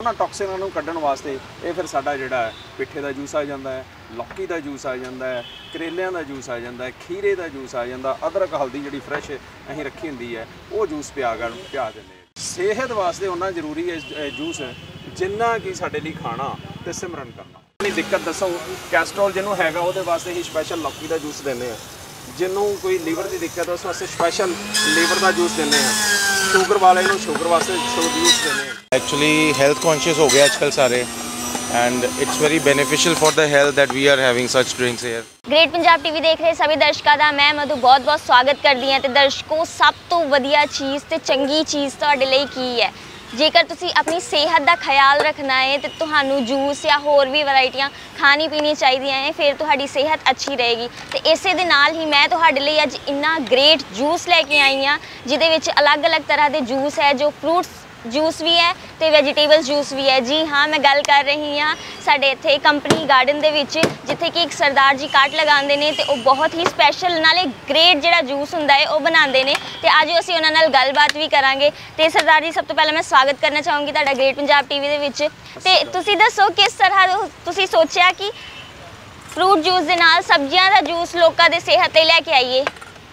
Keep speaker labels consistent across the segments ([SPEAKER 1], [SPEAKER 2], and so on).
[SPEAKER 1] उन्हां टॉक्सिनां नूं कड्ढण वास्ते ये फिर साडा जिहड़ा पिट्ठे दा जूस आ जांदा है, लौकी दा जूस आ जांदा है, करेलियां दा जूस आ जांदा है, खीरे दा जूस आ जांदा, अदरक हल्दी जिहड़ी फ्रैश असीं रखी हुंदी है वो जूस पिया दिंदे। सेहत वास्ते उन्ना जरूरी है जूस जिन्ना कि साडे लई खाना ते सिमरन करना। अपनी दिक्कत दसो, कैस्ट्रोल जिन्हों हैगा उहदे वास्ते ही स्पैशल लौकी का जूस देने हैं, जिन्हों कोई लीवर की दिक्कत है उस वास्ते स्पैशल लीवर का जूस देने हैं, शुगर वाले को शुगर वास्ते जूस देने हैं।
[SPEAKER 2] एक्चुअली हेल्थ कॉन्शियस हो गए आजकल सारे and it's very beneficial for the health that we are having such drinks here.
[SPEAKER 3] Great Punjab TV देख रहे सभी दर्शकों का मैं मधु बहुत बहुत स्वागत करती हाँ। तो दर्शकों, सब तो वधिया चीज़ तो चंगी चीज़ तुहाडे लई की है। जेकर तुसी अपनी सेहत का ख्याल रखना है तो तुहानू जूस या होर भी वैरायटियां खानी पीनी चाहिए हैं, फिर तुहाडी सेहत अच्छी रहेगी। तो इसे दे नाल ही मैं तुहाडे लई अज इन्ना ग्रेट जूस लैके आई हाँ जिहदे विच अलग अलग तरह के जूस है, जो फ्रूट्स जूस भी है तो वेजिटेबल्स जूस भी है। जी हाँ, मैं गल कर रही हाँ साडे इत्थे कंपनी गार्डन दे विच जिथे कि एक सरदार जी काट लगाते हैं तो बहुत ही स्पैशल नाले ग्रेट जिहड़ा जूस हुंदा है वो बनाते हैं। तो आज असीं उन्हां नाल गलबात भी करांगे। तो सरदार जी, सब तो पहले मैं स्वागत करना चाहूँगी तुहाडा ग्रेट पंजाब टीवी दे विच। ते तुसीं दसो किस तरह तुसीं सोचिया कि फ्रूट जूस दे नाल सब्जियां दा जूस लोकां दे सेहत लई लैके आइए?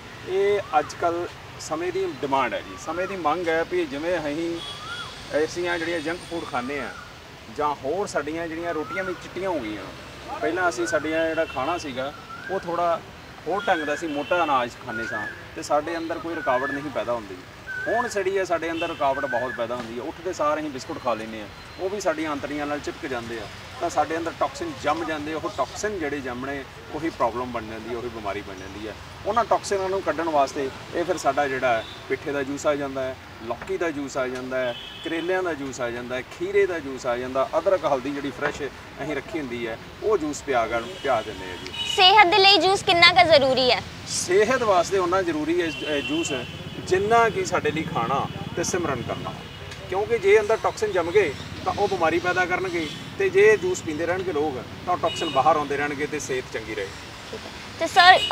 [SPEAKER 1] ये अजकल समय की डिमांड है जी, समय की मंग है भी जिवें असीं ऐसियां जिहड़ियां जंक फूड खाने आ जां होर साडियां जिहड़ियां रोटियां भी चिट्टियां हो गईयां। पहलां असीं साडियां जिहड़ा खाना सीगा वो थोड़ा होर ढंग दा सी, मोटा अनाज खाने सां ते साडे अंदर कोई रुकावट नहीं पैदा हुंदी। हुण सड़ी है साडे अंदर रुकावट बहुत पैदा हुंदी है। उठदे सार असीं बिस्कुट खा लैंदे आ, वो भी साडियां अंतड़ियां नाल चिपक जांदे आ, तां साडे अंदर टॉक्सिन जम जांदे। वो टॉक्सिन जिहड़े जमने ਉਹੀ प्रॉब्लम बन जाती है, ਉਹੀ बीमारी बन जाती है। उन्हां टॉक्सिनां नूं कड्ढण वास्ते ये फिर साडा जिहड़ा पिट्ठे दा जूस आ जांदा है, लौकी का जूस आ जांदा है, करेलियां का जूस आ जांदा है, खीरे का जूस आ जांदा, अदरक हल्दी जिहड़ी फ्रैश असीं रखी हुंदी है वो जूस पिया दिंदे आ जी।
[SPEAKER 3] सेहत दे लई जूस कितना का जरूरी है?
[SPEAKER 1] सेहत वास्ते उन्ना जरूरी है जूस जिन्ना कि साडे लई खाना ते सिमरन करना, क्योंकि जे अंदर टॉक्सिन जम गए तो वह बीमारी पैदा करनगे, तो जे जूस पींदे रहणगे लोग तो टॉक्सिन बाहर आउंदे रहणगे ते सेहत चंगी रहे।
[SPEAKER 3] तो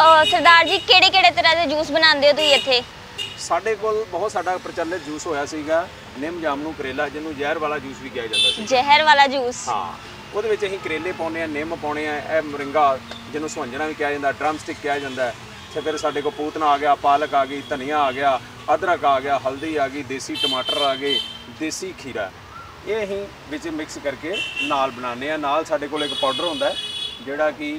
[SPEAKER 3] सरदार जी, किहड़े तरह के जूस बनाते हो तुसीं इत्थे?
[SPEAKER 1] साडे कोल बहुत साडा प्रचलित जूस होया सीगा निम जामनू करेला, जिन्हों जहर वाला जूस भी कहा जाता है।
[SPEAKER 3] जहर वाला जूस?
[SPEAKER 1] हाँ, वो असीं करेले पाउने, निम पाउने, मोरिंगा जिन्हों सुहंजना भी कहा जाता, ड्रम स्टिक कहा जाता है। फिर साडे को पूतना आ गया, पालक आ गई, धनिया आ गया, अदरक आ गया, हल्दी आ गई, देसी टमाटर आ गए, देसी खीरा, ये असीं विच मिक्स करके नाल बनाने। नाल साडे कोल एक पाउडर हुंदा है जिहड़ा कि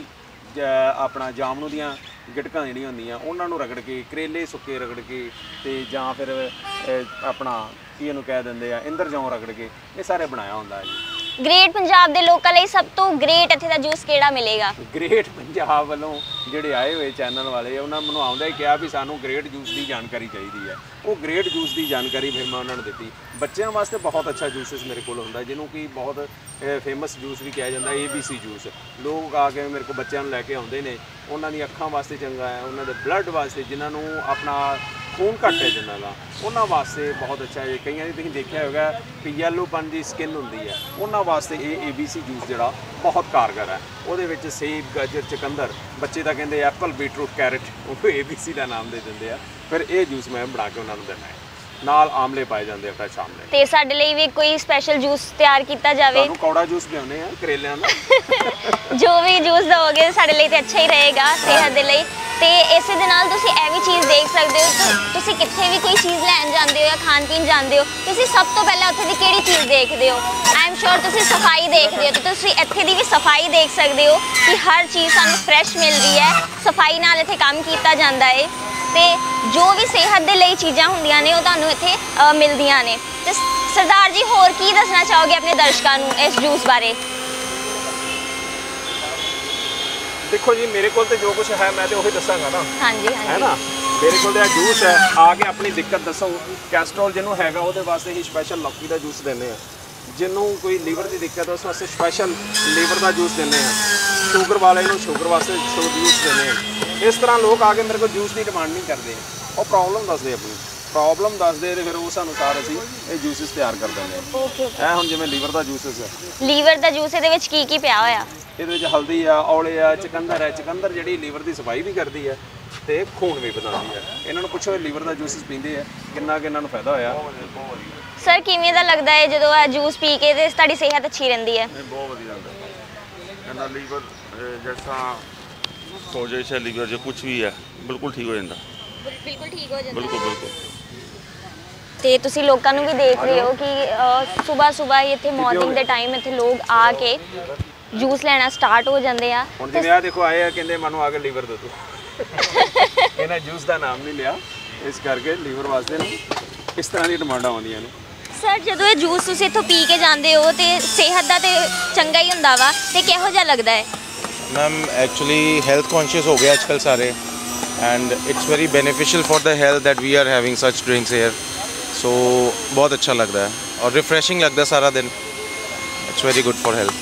[SPEAKER 1] अपना जामनू दियां गिटकां जिहड़ियां हुंदियां उन्हां नूं रगड़ के, करेले सुक्के रगड़ के ते जां फिर अपना की इहनूं कह दिंदे आ इंद्रजौं रगड़ के, ये सारे बनाया हुंदा है जी।
[SPEAKER 3] ग्रेट पंजाब दे लोकां लई सब तो ग्रेट इत्थे दा जूस किहड़ा मिलेगा?
[SPEAKER 1] ग्रेट पंजाब वालों ਜਿਹੜੇ ਆਏ ਹੋਏ ਚੈਨਲ ਵਾਲੇ ਉਹਨਾਂ ਮੈਨੂੰ ਆਉਂਦਾ ਹੀ ਕਿਹਾ ਵੀ ਸਾਨੂੰ ਗ੍ਰੇਟ ਜੂਸ ਦੀ ਜਾਣਕਾਰੀ ਚਾਹੀਦੀ ਹੈ। ਉਹ ਗ੍ਰੇਟ ਜੂਸ ਦੀ ਜਾਣਕਾਰੀ ਫਿਰ ਮੈਂ ਉਹਨਾਂ ਨੂੰ ਦਿੱਤੀ। ਬੱਚਿਆਂ ਵਾਸਤੇ ਬਹੁਤ ਅੱਛਾ ਜੂਸਿਸ ਮੇਰੇ ਕੋਲ ਹੁੰਦਾ, ਜਿਹਨੂੰ ਕਿ ਬਹੁਤ ਫੇਮਸ ਜੂਸ ਵੀ ਕਿਹਾ ਜਾਂਦਾ, ABC ਜੂਸ। ਲੋਕ ਆ ਕੇ ਮੇਰੇ ਕੋਲ ਬੱਚਿਆਂ ਨੂੰ ਲੈ ਕੇ ਆਉਂਦੇ ਨੇ, ਉਹਨਾਂ ਦੀ ਅੱਖਾਂ ਵਾਸਤੇ ਚੰਗਾ ਹੈ, ਉਹਨਾਂ ਦੇ ਬਲੱਡ ਵਾਸਤੇ, ਜਿਨ੍ਹਾਂ ਨੂੰ ਆਪਣਾ खून घट है जिन्हों का, उन्होंने वास्ते बहुत अच्छा है। कई तुम देखा होगा कि येलोपन की स्किन होंगी है, उन्होंने वास्ते ये ABC जूस जोड़ा बहुत कारगर है। वो सेब, गाजर, चुकंदर, बच्चे तो कहते एप्पल, बीटरूट, कैरेट, वो ABC का नाम दे देंगे। फिर ये जूस मैं बना के उन्होंने देना है, नाल आमले पाए जाते हैं फ्रैश आमले।
[SPEAKER 3] ते साडे लई भी कोई स्पैशल जूस तैयार किया जाए?
[SPEAKER 1] कौड़ा जूस पियाने हैं करेलियां दा।
[SPEAKER 3] जो भी जूस दोगे साडे लई ते अच्छा ही रहेगा सेहत दे लई। ते इसे दे नाल तुसीं ए भी चीज़ देख सकते हो, तुसीं कित्थे भी कोई चीज़ लैन जाते हो या खान पीन जाते हो, तुसीं सब तो पहले उत्थे दी किहड़ी चीज़ देखते हो? आई एम श्योर तुसीं सफाई देखते हो, तो तुसीं इत्थे दी भी सफाई देख सकते हो कि हर चीज़ सानूं फ्रैश मिल रही है, सफाई नाल इत्थे काम किया जाता है। ते जो भी सेहत दे लई चीज़ां हुंदियां ने वो तुहानूं इत्थे मिलदियां ने। ते सरदार जी, होर की दसना चाहोगे अपने दर्शकों नूं इस जूस बारे?
[SPEAKER 1] देखो जी, मेरे को जो कुछ है मैं तो वही दसांगा ना।
[SPEAKER 3] हाँ जी, हाँ
[SPEAKER 1] है ना, मेरे को जूस है, आके अपनी दिक्कत दसो। कैस्ट्रोल जिन्हों हैगा वो वास्ते ही स्पैशल लौकी का जूस देने हैं, जिन्हों कोई लीवर की दिक्कत है उस वास्ते स्पैशल लीवर का जूस देने हैं, शुगर वाले को शुगर वास्ते जूस देने हैं। इस तरह लोग आके मेरे को जूस की डिमांड नहीं करते, वो प्रॉब्लम दसदे, अपनी प्रॉब्लम दसदे फिर उस अनुसार असीं ये जूसिस तैयार कर देंगे। है हुण जिवें लीवर का जूसिस है,
[SPEAKER 3] लीवर का जूस इहदे विच की पिया होया?
[SPEAKER 1] ये हल्दी आ, औले आ, चुकंदर है। चुकंदर जी लीवर की सफाई भी करती है ਤੇ ਖੂਨ ਵੀ ਵਧਾਉਂਦੀ ਹੈ। ਇਹਨਾਂ ਨੂੰ ਪੁੱਛੋ ਲੀਵਰ ਦਾ ਜੂਸਿਸ ਪੀਂਦੇ ਆ ਕਿੰਨਾ ਕਿ ਇਹਨਾਂ ਨੂੰ ਫਾਇਦਾ ਹੋਇਆ।
[SPEAKER 3] ਸਰ ਕਿਵੇਂ ਦਾ ਲੱਗਦਾ ਹੈ ਜਦੋਂ ਇਹ ਜੂਸ ਪੀ ਕੇ ਤੇ ਤੁਹਾਡੀ ਸਿਹਤ ਅੱਛੀ ਰਹਿੰਦੀ ਹੈ?
[SPEAKER 4] बहुत बढ़िया कहना लीवर जैसा सोजे से लीवर जो कुछ भी है बिल्कुल ठीक हो जाता।
[SPEAKER 3] ਬਿਲਕੁਲ ਠੀਕ ਹੋ ਜਾਂਦਾ
[SPEAKER 4] बिल्कुल बिल्कुल
[SPEAKER 3] ਤੇ ਤੁਸੀਂ ਲੋਕਾਂ ਨੂੰ ਵੀ ਦੇਖ ਰਹੇ ਹੋ ਕਿ ਸਵੇਰ ਇੱਥੇ ਮਾਰਨਿੰਗ ਦੇ ਟਾਈਮ ਇੱਥੇ ਲੋਕ ਆ ਕੇ ਜੂਸ ਲੈਣਾ ਸਟਾਰਟ ਹੋ ਜਾਂਦੇ ਆ।
[SPEAKER 1] ਹੁਣ ਜਿਵੇਂ ਆ ਦੇਖੋ ਆਏ ਆ ਕਹਿੰਦੇ ਮੈਨੂੰ ਆ ਕੇ ਲੀਵਰ ਦੇ ਦਿਓ। ਇਹਨਾਂ ਜੂਸ ਦਾ ਨਾਮ ਨਹੀਂ ਲਿਆ ਇਸ ਕਰਕੇ ਲੀਵਰ ਵਾਸਤੇ ਨਾ ਇਸ ਤਰ੍ਹਾਂ ਦੀ ਡਿਮਾਂਡਾਂ ਆਉਂਦੀਆਂ ਨੇ।
[SPEAKER 3] ਸਰ ਜਦੋਂ ਇਹ ਜੂਸ ਤੁਸੀਂ ਇੱਥੋਂ ਪੀ ਕੇ ਜਾਂਦੇ ਹੋ ਤੇ ਸਿਹਤ ਦਾ ਤੇ ਚੰਗਾ ਹੀ ਹੁੰਦਾ ਵਾ ਤੇ ਕਿਹੋ ਜਿਹਾ ਲੱਗਦਾ ਹੈ?
[SPEAKER 2] मैम एक्चुअली हेल्थ कॉन्शियस हो गए आजकल सारे and it's very beneficial for the health that we are having such drinks here. So बहुत अच्छा लगता है और रिफ्रेशिंग लगता है सारा दिन। It's very good for health.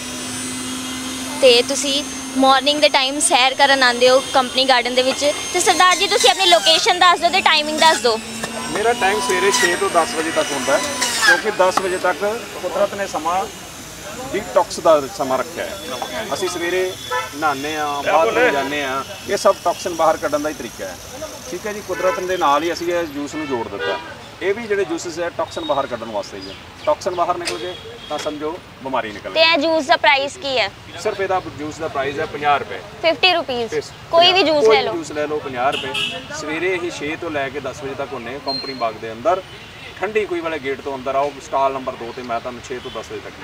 [SPEAKER 3] ਤੇ ਤੁਸੀਂ ਮਾਰਨਿੰਗ ਦੇ ਟਾਈਮ ਸੈਰ ਕਰਨ ਆਉਂਦੇ ਹੋ ਕੰਪਨੀ ਗਾਰਡਨ ਦੇ ਵਿੱਚ ਤੇ ਸਰਦਾਰ ਜੀ ਤੁਸੀਂ ਆਪਣੀ ਲੋਕੇਸ਼ਨ ਦੱਸ ਦਿਓ ਤੇ ਟਾਈਮਿੰਗ ਦੱਸ ਦਿਓ।
[SPEAKER 1] ਮੇਰਾ ਟਾਈਮ ਸਵੇਰੇ 6 ਤੋਂ 10 ਵਜੇ ਤੱਕ ਹੁੰਦਾ ਹੈ ਕਿਉਂਕਿ 10 ਵਜੇ ਤੱਕ ਕੁਦਰਤ ਨੇ ਸਮਾਂ ਡੀਟੌਕਸ ਦਾ ਸਮਾਂ ਰੱਖਿਆ ਹੈ। ਅਸੀਂ ਸਵੇਰੇ ਨਹਾਉਂਦੇ ਆ ਬਾਥਰੂਮ ਜਾਂਦੇ ਆ ਇਹ ਸਭ ਟੌਕਸਿਨ ਬਾਹਰ ਕੱਢਣ ਦਾ ਹੀ ਤਰੀਕਾ ਹੈ। ਠੀਕ ਹੈ ਜੀ ਕੁਦਰਤ ਦੇ ਨਾਲ ਹੀ ਅਸੀਂ ਇਹ ਜੂਸ ਨੂੰ ਜੋੜ ਦਿੱਤਾ। ਇਹ ਵੀ ਜਿਹੜੇ ਜੂਸਿਸ ਹੈ ਟੌਕਸਿਨ ਬਾਹਰ ਕੱਢਣ ਵਾਸਤੇ ਹੀ ਹੈ। ਟੌਕਸਿਨ ਬਾਹਰ ਨਿਕਲ ਗਏ ਤਾਂ ਸਮਝੋ ਬਿਮਾਰੀ ਨਿਕਲ
[SPEAKER 3] ਤੇ
[SPEAKER 1] ਗਈ।
[SPEAKER 3] ਇਹ ਜੂਸ ਦਾ ਪ੍ਰਾਈਸ ਕੀ ਹੈ?
[SPEAKER 1] ਸਿਰਫ ਇਹਦਾ ਜੂਸ ਦਾ ਪ੍ਰਾਈਸ ਹੈ 50 ਰੁਪਏ।
[SPEAKER 3] 50 ਰੁਪੀਸ ਕੋਈ ਵੀ ਜੂਸ ਲੈ ਲਓ।
[SPEAKER 1] ਜੂਸ ਲੈ ਲਓ 50 ਰੁਪਏ। ਸਵੇਰੇ ਹੀ 6 ਤੋਂ ਲੈ ਕੇ 10 ਵਜੇ ਤੱਕ ਹੁੰਨੇ ਕੰਪਨੀ ਬਾਗ ਦੇ ਅੰਦਰ ਠੰਡੀ ਕੋਈ ਵਾਲੇ ਗੇਟ ਤੋਂ ਅੰਦਰ ਆਓ ਸਟਾਲ ਨੰਬਰ 2 ਤੇ ਮੈਂ ਤੁਹਾਨੂੰ 6 ਤੋਂ 10 ਵਜੇ ਤੱਕ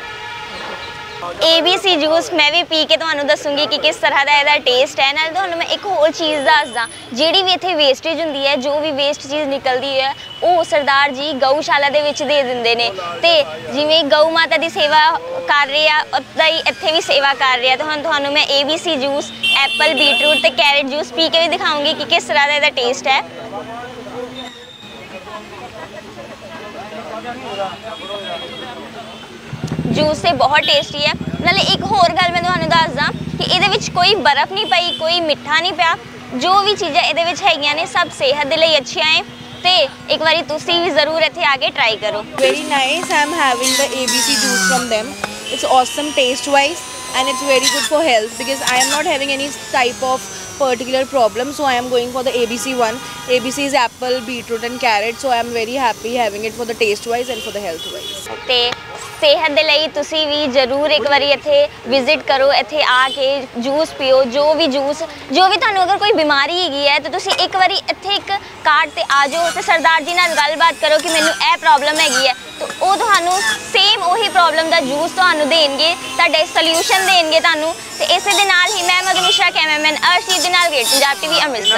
[SPEAKER 3] ABC ਜੂਸ ਮੈਂ ਵੀ ਪੀ ਕੇ ਤੁਹਾਨੂੰ ਦੱਸੂਗੀ ਕਿ ਕਿਸ ਤਰ੍ਹਾਂ ਦਾ ਇਹਦਾ ਟੇਸਟ ਹੈ। ਨਾਲ ਤੁਹਾਨੂੰ ਮੈਂ ਇੱਕ ਹੋਰ ਚੀਜ਼ ਦੱਸਦਾ ਜਿਹੜੀ ਵੀ ਇੱਥੇ ਵੇਸਟੇਜ ਹੁੰਦੀ ਹੈ ਜੋ ਵੀ ਵੇਸਟ ਚੀਜ਼ ਨਿਕਲਦੀ ਹੈ ਉਹ ਸਰਦਾਰ ਜੀ ਗਊਸ਼ਾਲਾ ਦੇ ਵਿੱਚ ਦੇ ਦਿੰਦੇ ਨੇ ਤੇ ਜਿਵੇਂ ਗਊ ਮਾਤਾ ਦੀ ਸੇਵਾ ਕਰ ਰਹੇ ਆ ਉੱਦਾਂ ਹੀ ਇੱਥੇ ਵੀ ਸੇਵਾ ਕਰ ਰਹੇ ਆ। ਤੇ ਹੁਣ ਤੁਹਾਨੂੰ ਮੈਂ ABC ਜੂਸ ਐਪਲ ਬੀਟਰੂਟ ਤੇ ਕੈਰਟ ਜੂਸ ਪੀ ਕੇ ਵੀ ਦਿਖਾਉਂਗੀ ਕਿ ਕਿਸ ਤਰ੍ਹਾਂ ਦਾ ਇਹਦਾ ਟੇਸਟ ਹੈ। ਜੂਸ ਤੇ ਬਹੁਤ ਟੇਸਟੀ ਹੈ। ਨਾਲੇ ਇੱਕ ਹੋਰ ਗੱਲ ਮੈਂ ਤੁਹਾਨੂੰ ਦੱਸਦਾ ਕਿ ਇਹਦੇ ਵਿੱਚ ਕੋਈ ਬਰਫ਼ ਨਹੀਂ ਪਈ ਕੋਈ ਮਿੱਠਾ ਨਹੀਂ ਪਿਆ। ਜੋ ਵੀ ਚੀਜ਼ਾਂ ਇਹਦੇ ਵਿੱਚ ਹੈਗੀਆਂ ਨੇ ਸਭ ਸਿਹਤ ਦੇ ਲਈ ਅੱਛੀਆਂ ਹੈ ਤੇ ਇੱਕ ਵਾਰੀ ਤੁਸੀਂ ਵੀ ਜ਼ਰੂਰ ਇੱਥੇ ਆ ਕੇ ਟਰਾਈ ਕਰੋ।
[SPEAKER 5] Very nice. I'm having the ABC juice from them. It's awesome taste wise and it's very good for health because I am not having any type of particular problem, so I am going for the ABC one. ABC is apple, beetroot and carrot, so I am very happy having it for the taste wise and for the health wise.
[SPEAKER 3] ਤੇ ਸਿਹਤ ਦੇ ਲਈ ਤੁਸੀਂ ਵੀ ਜ਼ਰੂਰ ਇੱਕ ਵਾਰੀ ਇੱਥੇ visit ਕਰੋ। ਇੱਥੇ ਆ ਕੇ ਜੂਸ ਪੀਓ। ਜੋ ਵੀ ਤੁਹਾਨੂੰ ਅਗਰ ਕੋਈ ਬਿਮਾਰੀ ਹੈਗੀ ਹੈ ਤਾਂ ਤੁਸੀਂ ਇੱਕ ਵਾਰੀ ਇੱਥੇ ਇੱਕ ਕਾਰਡ ਤੇ ਆ ਜਾਓ ਤੇ ਸਰਦਾਰ ਜੀ ਨਾਲ ਗੱਲਬਾਤ ਕਰੋ ਕਿ ਮੈਨੂੰ ਇਹ ਪ੍ਰੋਬਲਮ ਹੈਗੀ ਹੈ ਤਾਂ ਉਹ ਤੁਹਾਨੂੰ ਸੇਮ ਉਹੀ ਪ੍ਰੋਬਲਮ ਦਾ ਜੂਸ ਤੁਹਾਨੂੰ ਦੇਣਗੇ ਤੁਹਾਡੇ ਸੋਲੂਸ਼ਨ ਦੇਣਗੇ ਤੁਹਾਨੂੰ। ਤੇ ਇਸੇ ਦੇ ਨਾਲ ਹੀ ਮੈਂ ਮਧੂ ਮਿਸ਼ਰਾ ਕੈਮਰਾਮੈਨ ਅਰਸ਼ਦੀਪ ਦੇ ਨਾਲ ਗ੍ਰੇਟ ਪੰਜਾਬ TV ਅੰਮ੍ਰਿਤਸਰ।